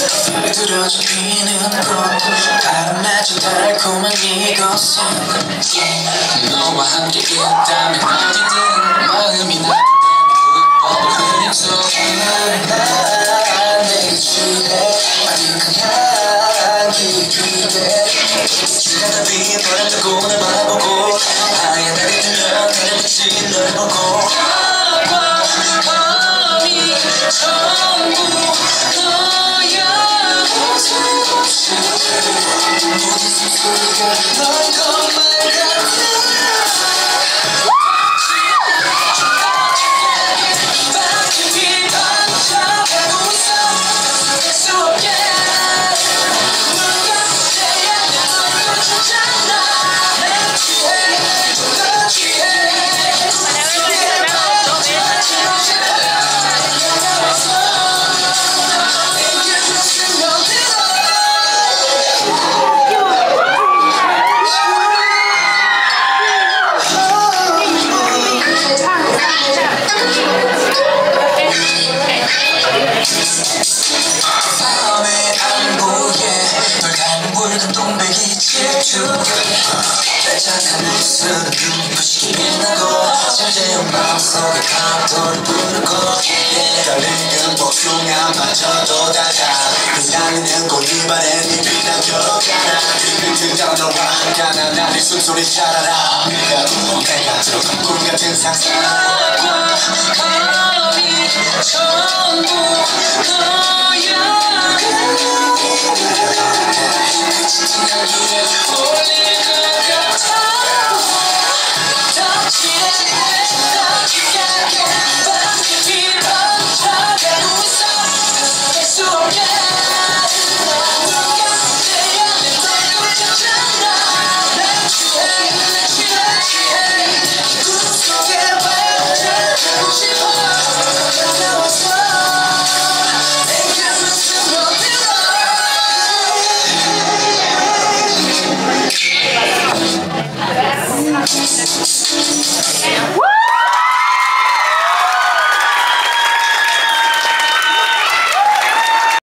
들어져 피는 꽃 바람마저 달콤한 이곳은 너와 함께 있다면 어디든 마음이 나쁘다면 불법을 흐린 속에 난 내게 취해 아득한 향기 기대 시간을 비해 바람 타고 날 바라보고 하얀 달이 뜨면 나를 비친 널 보고 밤이 전부 너야 모든 숨소리가 넌 것만 같아 밤이 반짝하고 있어 알 수 없게 누가 내야 널 찾았나 내 취해 너 취해 붉은 동백이 집중해 빨짝한 모습은 눈부시게 빛나고 절제한 마음속에 파도를 부르고 떨리는 복숭아마저도 다가 향하는 꽃잎안에 잎이 남겨가나 그들과 너와 함께하나 나를 숨소리 잘 알아 내가 들어간 꿈 같은 상상 밤이 전부 너야 Woo!